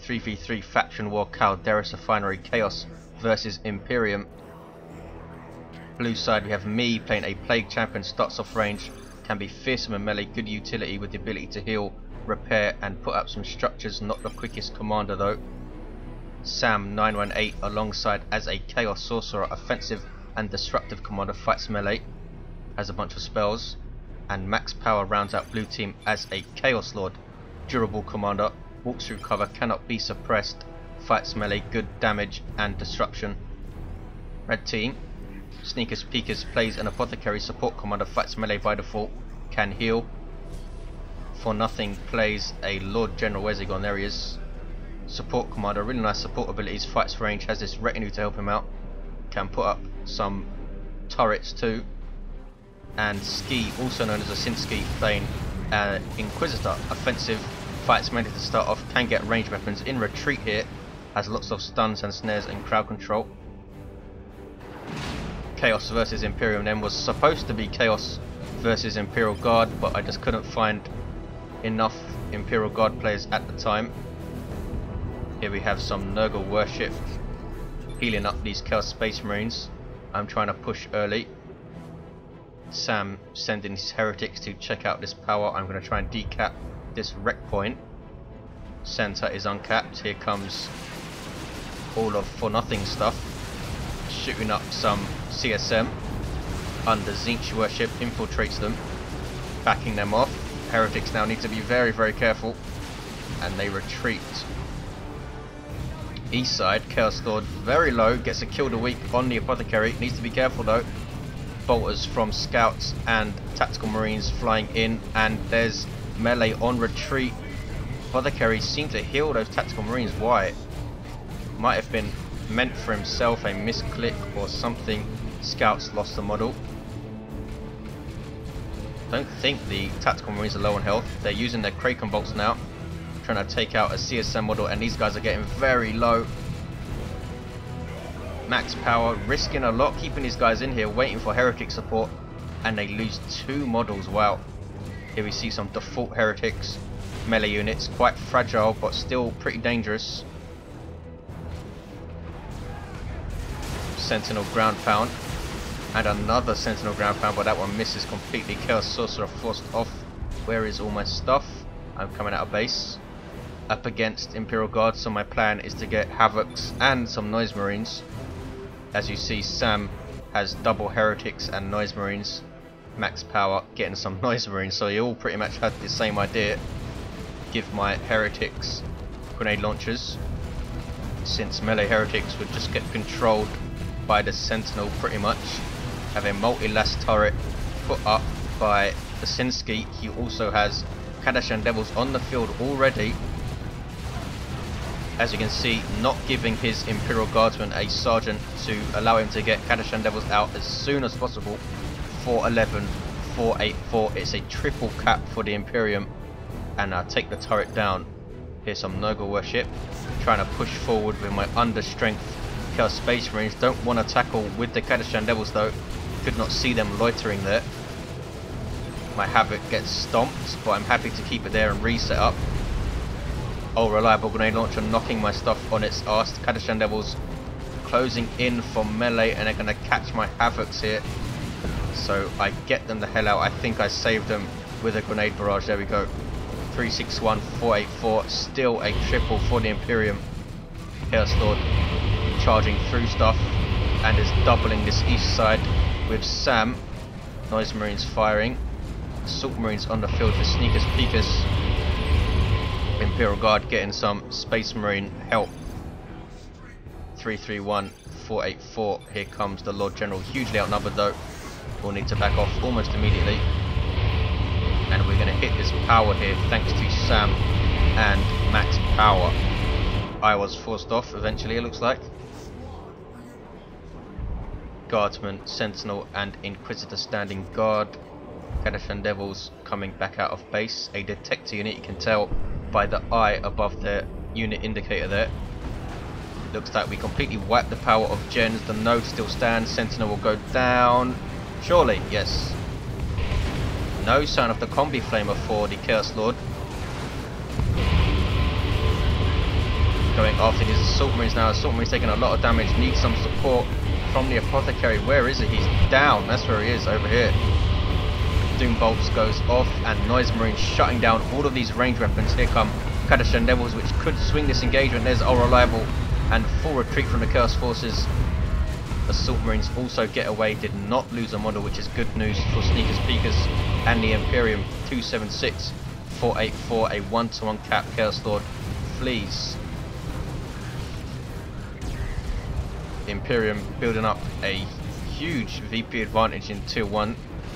3v3 faction war, Calderis Refinery, Chaos versus Imperium. Blue side we have me playing a Plague Champion, starts off range, can be fearsome and melee, good utility with the ability to heal, repair and put up some structures, not the quickest commander though. Sam 918 alongside as a Chaos Sorcerer, offensive and disruptive commander, fights melee, has a bunch of spells, and Max Power rounds out blue team as a Chaos Lord, durable commander, walks through cover, cannot be suppressed, fights melee, good damage and disruption. Red team, Sneakus Peekus plays an Apothecary, support commander, fights melee by default, can heal. For nothing plays a Lord General, where's he gone, there he is. Support commander, really nice support abilities, fights range, has this retinue to help him out, can put up some turrets too. And Ski, also known as a Sinsky, playing Inquisitor, offensive, fights melee to start off, can get ranged weapons, in retreat here, has lots of stuns and snares and crowd control. Chaos versus Imperium then was supposed to be Chaos versus Imperial Guard, but I just couldn't find enough Imperial Guard players at the time. Here we have some Nurgle worship, healing up these Chaos Space Marines. I'm trying to push early. Sam sending his heretics to check out this power. I'm going to try and decap this wreck point. Center is uncapped. Here comes all of For Nothing stuff, shooting up some CSM under Zinch worship, infiltrates them, backing them off. Heretics now need to be very, very careful, and they retreat. East side, Chaos Lord very low, gets a kill the week on the Apothecary, needs to be careful though. Bolters from scouts and tactical marines flying in, and there's melee on retreat. Apothecary seemed to heal those tactical marines. Why? Might have been meant for himself, a misclick or something. Scouts lost the model. Don't think the tactical marines are low on health. They're using their Kraken bolts now, trying to take out a CSM model, and these guys are getting very low. Max Power risking a lot, keeping these guys in here, waiting for heretic support, and they lose 2 models. Wow. Here we see some default heretics, melee units, quite fragile but still pretty dangerous. Sentinel ground pound, and another Sentinel ground pound, but that one misses completely. Chaos Sorcerer forced off. Where is all my stuff? I'm coming out of base. Up against Imperial Guard, so my plan is to get Havocs and some Noise Marines. As you see, Sam has double Heretics and Noise Marines. Max Power getting some Noise Marines, so you all pretty much had the same idea. Give my Heretics grenade launchers, since melee Heretics would just get controlled by the Sentinel pretty much. Have a multi-last turret put up by the Sinsky. He also has Kadashan Devils on the field already. As you can see, not giving his Imperial Guardsman a sergeant to allow him to get Kadashan Devils out as soon as possible. 411, 484. It's a triple cap for the Imperium, and I take the turret down. Here's some Nurgle worship, trying to push forward with my understrength Chaos Space Marines. Don't want to tackle with the Kadashan Devils though. Could not see them loitering there. My Havoc gets stomped, but I'm happy to keep it there and reset up. Oh, reliable grenade launcher knocking my stuff on its arse. Kadashan Devils closing in for melee, and they're going to catch my Havocs here. So I get them the hell out. I think I saved them with a grenade barrage. There we go. 361, 484. Still a triple for the Imperium. Chaos Lord charging through stuff and is doubling this east side with Sam. Noise Marines firing. Assault Marines on the field for Sneakus Peekus. Imperial Guard getting some Space Marine help. 331, 484. Here comes the Lord General, hugely outnumbered though. We'll need to back off almost immediately. And we're going to hit this power here thanks to Sam and Max Power. I was forced off eventually, it looks like. Guardsman, Sentinel and Inquisitor standing guard. Kadashan Devils coming back out of base. A detector unit, you can tell by the eye above the unit indicator there. Looks like we completely wiped the power of gens. The node still stands. Sentinel will go down. Surely, yes. No sign of the combi flamer for the Chaos Lord. going after these Assault Marines now. Assault Marines taking a lot of damage, need some support from the Apothecary. Where is he? He's down. That's where he is, over here. Doom Bolts goes off, and Noise Marines shutting down all of these range weapons. Here come Kadashan Devils, which could swing this engagement. There's Unreliable, and full retreat from the Chaos Forces. Assault Marines also get away, did not lose a model, which is good news for Sneakus, Peekus, and the Imperium. 276, 484, a 1-to-1 cap. Chaos Lord flees. Imperium building up a huge VP advantage in Tier 1.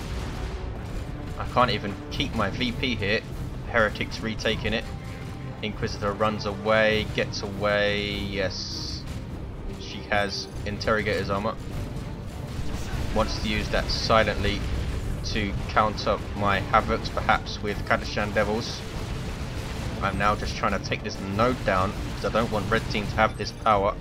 I can't even keep my VP here. Heretics retaking it. Inquisitor runs away, gets away. Yes, she has Interrogator's armor. Wants to use that silently to counter my Havocs, perhaps with Kadashan Devils. I'm now just trying to take this node down because I don't want red team to have this power.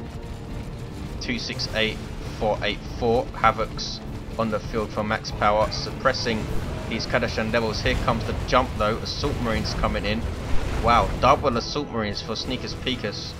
268, 484 Havocs on the field for max power, suppressing these Kadashan Devils. Here comes the jump though. Assault Marines coming in. Wow, double Assault Marines for Sneakus, Peekus.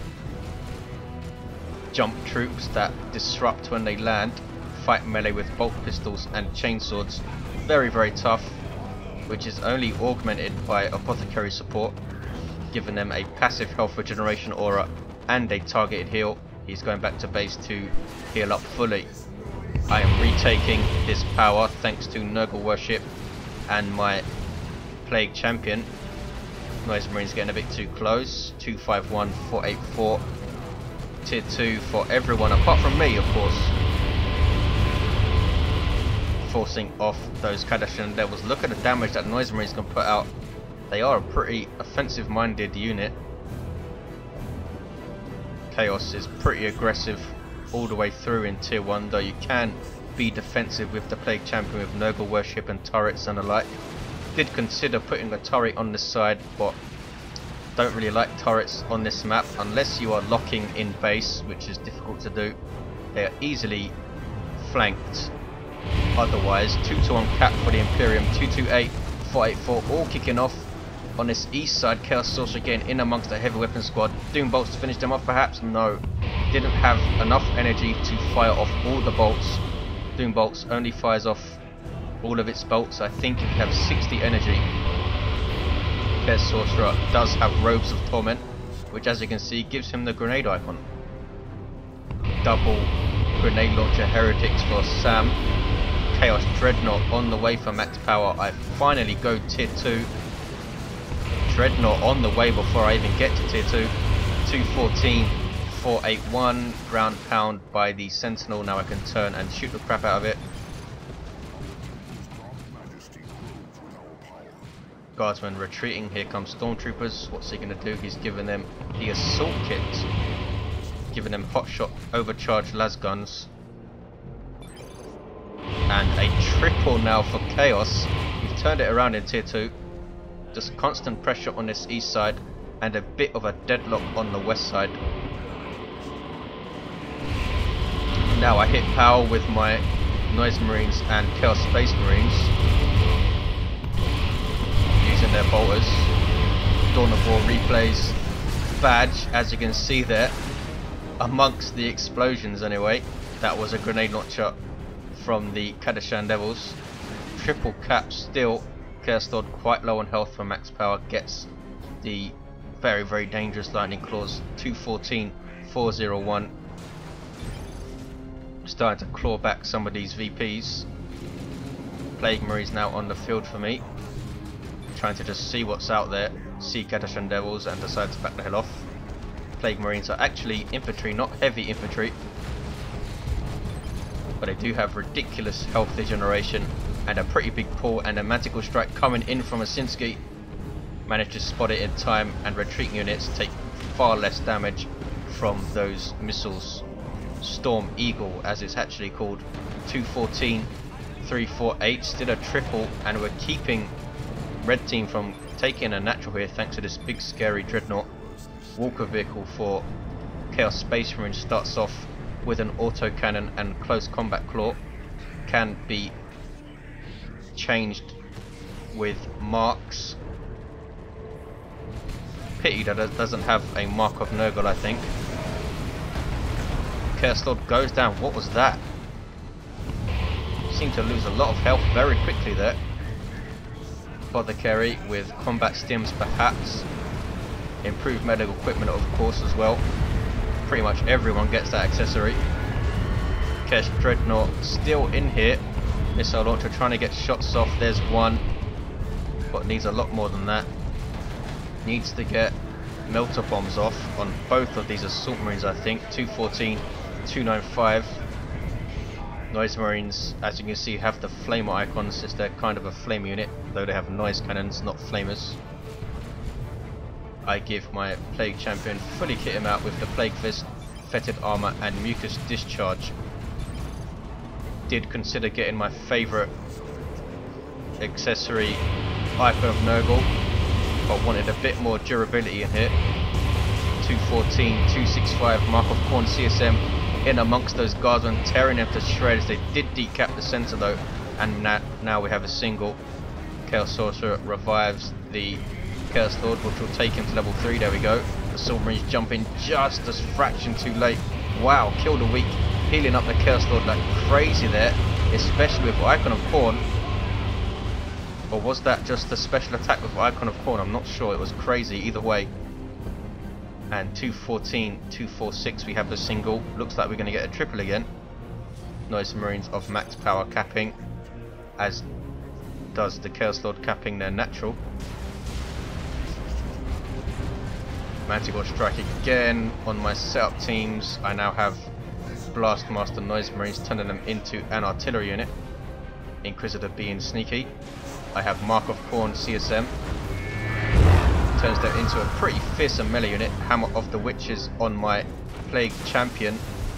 Jump troops that disrupt when they land. Fight melee with bolt pistols and chainswords. Very, very tough, which is only augmented by Apothecary support, giving them a passive health regeneration aura and a targeted heal. He's going back to base to heal up fully. I am retaking this power thanks to Nurgle Worship and my Plague Champion. Noise Marines getting a bit too close. 251, 484. Tier 2 for everyone apart from me, of course. Forcing off those Kadashan Devils. Look at the damage that Noise Marines can put out. They are a pretty offensive minded unit. Chaos is pretty aggressive all the way through in Tier 1, though you can be defensive with the Plague Champion with Nurgle Worship and turrets and the like. Did consider putting a turret on this side, but don't really like turrets on this map unless you are locking in base, which is difficult to do. They are easily flanked otherwise. 2-to-1 cap for the Imperium. 228, 484, all kicking off on this east side. Chaos Sorcerer getting in amongst the heavy weapon squad. Doom Bolts to finish them off perhaps? No. Didn't have enough energy to fire off all the bolts. Doom Bolts only fires off all of its bolts. I think if you have 60 energy. Chaos Sorcerer does have Robes of Torment, which as you can see gives him the grenade icon. Double grenade launcher Heretics for Sam. Chaos Dreadnought on the way for max power. I finally go Tier 2. Dreadnought on the way before I even get to Tier 2. 214, 481, ground pound by the Sentinel. Now I can turn and shoot the crap out of it. Guardsmen retreating. Here comes Stormtroopers. What's he going to do? He's giving them the assault kit, giving them hotshot overcharged las guns, and a triple now for Chaos. We've turned it around in Tier 2. Just constant pressure on this east side and a bit of a deadlock on the west side. Now I hit power with my Noise Marines and Chaos Space Marines using their bolters. Dawn of War replays badge, as you can see there amongst the explosions anyway. That was a grenade launcher from the Kadashan Devils. Triple cap still. Chaos Lord quite low on health for max power, gets the very, very dangerous Lightning Claws. 214, 401. Starting to claw back some of these VPs. Plague Marines now on the field for me. Trying to just see what's out there. See Kadashan Devils and decide to back the hell off. Plague Marines are actually infantry, not heavy infantry. But they do have ridiculous health regeneration and a pretty big pull, and a Manticle Strike coming in from Asinski. Managed to spot it in time, and retreating units take far less damage from those missiles. Storm Eagle, as it's actually called. 214, 348, still a triple, and we're keeping red team from taking a natural here thanks to this big scary Dreadnought. Walker vehicle for Chaos Space Marine starts off with an autocannon and close combat claw. Can be changed with marks. Pity that it doesn't have a Mark of Nurgle, I think. Chaos Lord goes down. What was that? Seemed to lose a lot of health very quickly there. Apothecary with combat stims perhaps. Improved medical equipment of course as well. Pretty much everyone gets that accessory. Chaos Dreadnought still in here. Missile launcher trying to get shots off. There's one. But needs a lot more than that. Needs to get melter bombs off on both of these assault marines, I think. 214, 295. Noise marines, as you can see, have the flamer icons. It's they're kind of a flame unit, though they have noise cannons, not flamers. I give my plague champion, fully kit him out with the plague fist, fetid armor, and mucus discharge. Did consider getting my favorite accessory, Icon of Nurgle, but wanted a bit more durability in here. 214, 265, Mark of Khorne CSM in amongst those guardsmen, tearing them to shreds. They did decap the center though, and now we have a single. Chaos Sorcerer revives the Chaos Lord, which will take him to level 3. There we go. The Assault Marines jump in just a fraction too late. Wow, killed a weak, healing up the Chaos Lord like crazy there, especially with Icon of Khorne. Or was that just a special attack with Icon of Khorne? I'm not sure. It was crazy either way. And 214, 246 we have the single. Looks like we're going to get a triple again. Noise Marines of max power capping, as does the Chaos Lord capping their natural. Manticore Strike again on my setup teams. I now have Blastmaster Noise Marines, turning them into an artillery unit. Inquisitor being sneaky. I have Mark of Khorne CSM. Turns that into a pretty fearsome melee unit. Hammer of the Witches on my Plague Champion.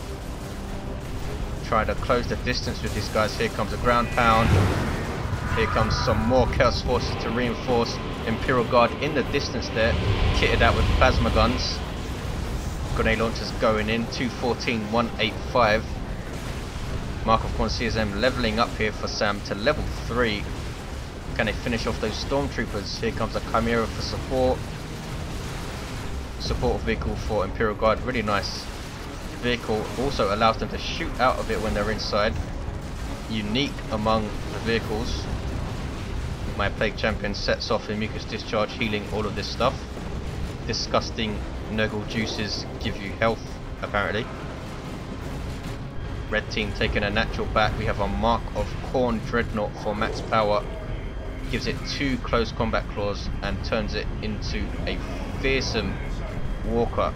Trying to close the distance with these guys. Here comes a ground pound. Here comes some more Chaos Forces to reinforce. Imperial Guard in the distance there, kitted out with plasma guns. Grenade launchers going in. 214, 185. Mark of Khorne CSM leveling up here for Sam to level 3. Can they finish off those stormtroopers? Here comes a Chimera for support. Support vehicle for Imperial Guard. Really nice vehicle. Also allows them to shoot out of it when they're inside. Unique among the vehicles. My Plague Champion sets off a mucus discharge, healing all of this stuff. Disgusting Nurgle juices give you health, apparently. Red team taking a natural back. We have a Mark of Khorne Dreadnought for max power. Gives it 2 close combat claws and turns it into a fearsome walker.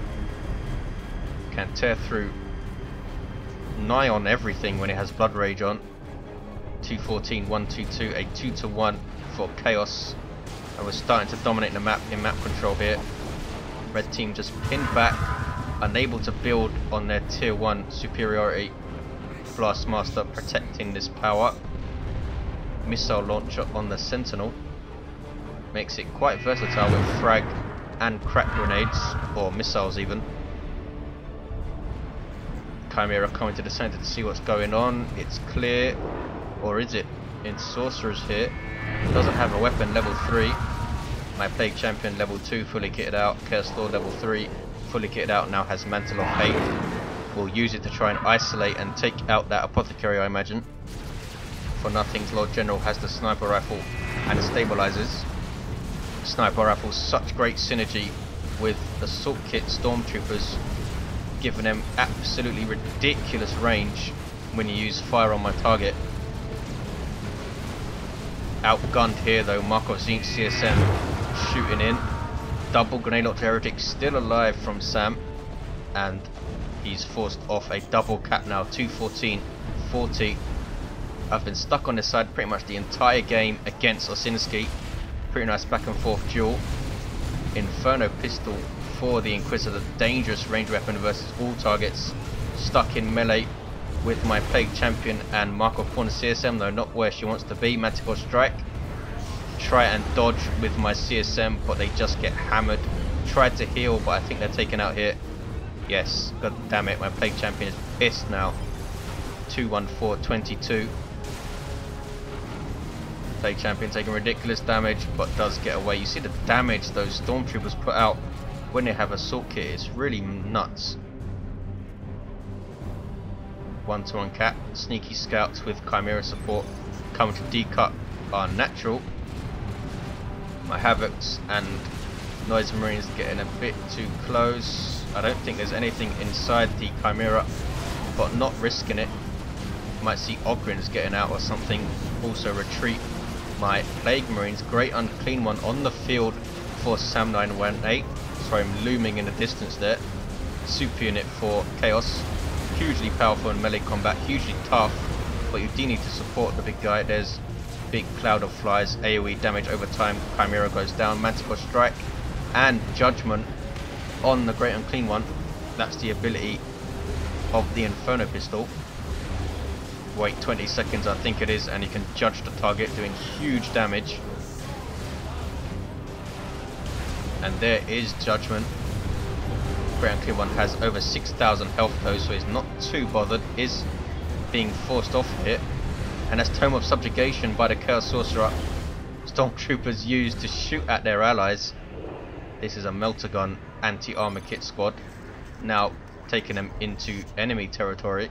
Can tear through nigh on everything when it has Blood Rage on. 214, 122, a 2-to-1 for Chaos. And we're starting to dominate the map in map control here. Red team just pinned back, unable to build on their tier 1 superiority. Blastmaster protecting this power. Missile launcher on the Sentinel. Makes it quite versatile with frag and crack grenades, or missiles even. Chimera coming to the center to see what's going on. It's clear, or is it? In Sorcerers here. Doesn't have a weapon, level 3. My Plague Champion level 2, fully kitted out. Chaos Lord level 3, fully kitted out, now has Mantle of Hate. We'll use it to try and isolate and take out that Apothecary, I imagine. For nothing's Lord General has the sniper rifle and it stabilizes. Sniper rifle, such great synergy with assault kit stormtroopers, giving them absolutely ridiculous range when you use fire on my target. Outgunned here though, Mark of Zinc CSM shooting in. Double grenade launcher heretic still alive from Sam, and he's forced off a double cap now. 214, 40. I've been stuck on this side pretty much the entire game against Osinski. Pretty nice back and forth duel. Inferno pistol for the Inquisitor, dangerous range weapon versus all targets. Stuck in melee with my Plague Champion and Mark of Khorne CSM, though not where she wants to be. Manticore Strike. Try and dodge with my CSM, but they just get hammered. Tried to heal, but I think they're taken out here. Yes, god damn it, my Plague Champion is pissed now. 214, 22. Plague Champion taking ridiculous damage, but does get away. You see the damage those Stormtroopers put out when they have assault kit. It's really nuts. 1-to-1 cap. Sneaky scouts with Chimera support coming to decut our natural. My Havocs and Noise Marines getting a bit too close. I don't think there's anything inside the Chimera, but not risking it. Might see Ogrins getting out or something. Also retreat my Plague Marines. Great Unclean One on the field for Sam 918. Sorry, I'm looming in the distance there. Super unit for Chaos. Hugely powerful in melee combat, hugely tough, but you do need to support the big guy. There's big cloud of flies, AoE damage over time, Chimera goes down, Manticore Strike and Judgment on the Great Unclean One. That's the ability of the Inferno Pistol. Wait 20 seconds I think it is, and you can judge the target, doing huge damage. And there is Judgment. Great Unclean One has over 6,000 health though, so he's not too bothered, is being forced off it. And that's Tome of Subjugation by the Chaos Sorcerer. Stormtroopers used to shoot at their allies. This is a melter gun anti-armor kit squad. Now taking them into enemy territory.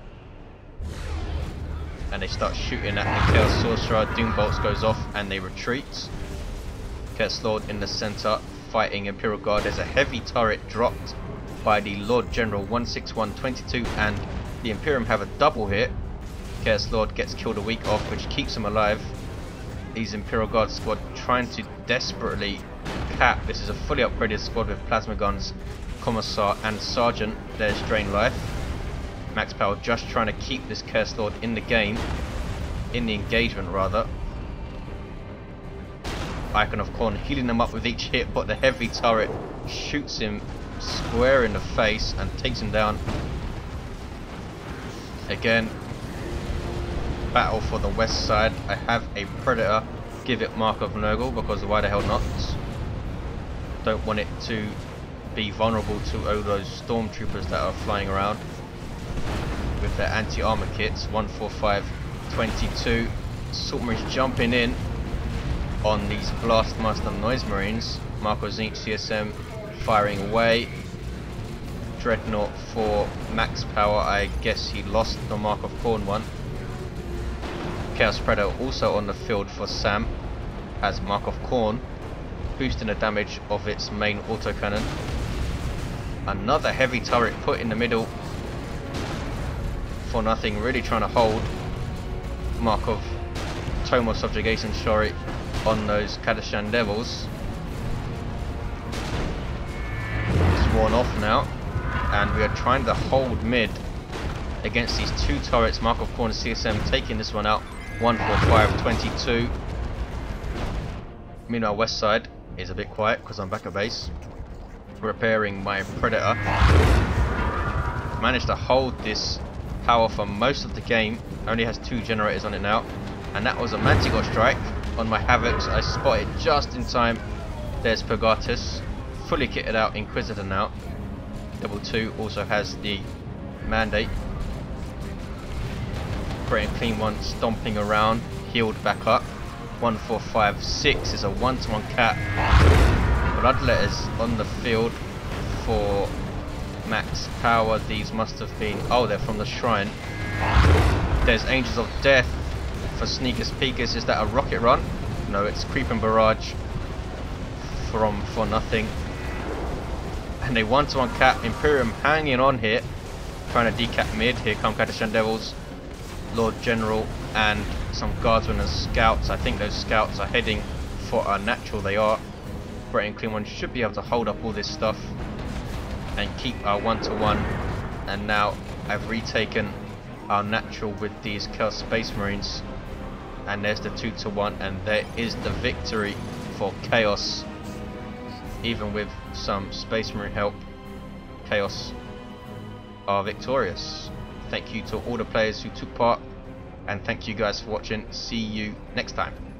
And they start shooting at the Chaos Sorcerer. Doom Bolts goes off and they retreat. Chaos Lord in the center fighting Imperial Guard. There's a heavy turret dropped by the Lord General 16122, and the Imperium have a double hit. Chaos Lord gets killed a week off, which keeps him alive. These Imperial Guard squad trying to desperately cap. This is a fully upgraded squad with plasma guns, Commissar and Sergeant. There's Drain Life. Max Power just trying to keep this Chaos Lord in the game, in the engagement rather. Icon of Khorne healing them up with each hit, but the heavy turret shoots him square in the face and takes him down. Again, battle for the west side. I have a Predator. Give it Mark of Nurgle, because why the hell not? Don't want it to be vulnerable to all those Stormtroopers that are flying around with their anti-armor kits. 145 22. Assault Marines jumping in on these Blastmaster Noise Marines. Marco Zinch CSM firing away. Dreadnought for max power. I guess he lost the Mark of Khorne one. Chaos Predator also on the field for Sam as Mark of Khorne, boosting the damage of its main autocannon. Another heavy turret put in the middle for nothing, really trying to hold Mark of Tome of Subjugation, sorry, on those Kadashan Devils. It's worn off now, and we are trying to hold mid against these two turrets. Mark of Khorne CSM taking this one out. 145 22. Meanwhile, west side is a bit quiet because I'm back at base repairing my Predator. Managed to hold this power for most of the game. Only has 2 generators on it now, and that was a Manticore Strike on my Havocs. I spotted just in time. There's Purgatus, fully kitted out Inquisitor now. DoW2 also has the Mandate. Great Unclean One stomping around, healed back up. 1456 is a 1-to-1 cap. Bloodletters on the field for max power. These must have been, oh, they're from the shrine. There's Angels of Death for Sneakus Peekus. Is that a rocket run? No, it's Creep and Barrage for nothing. And a 1-to-1 cap. Imperium hanging on here, trying to decap mid. Here come Kadashan Devils, Lord General, and some guardsmen and scouts. I think those scouts are heading for our natural. They are. Great Unclean One should be able to hold up all this stuff and keep our 1-to-1. And now I've retaken our natural with these Chaos Space Marines, and there's the 2-to-1, and there is the victory for Chaos. Even with some Space Marine help, Chaos are victorious. Thank you to all the players who took part, and thank you guys for watching. See you next time.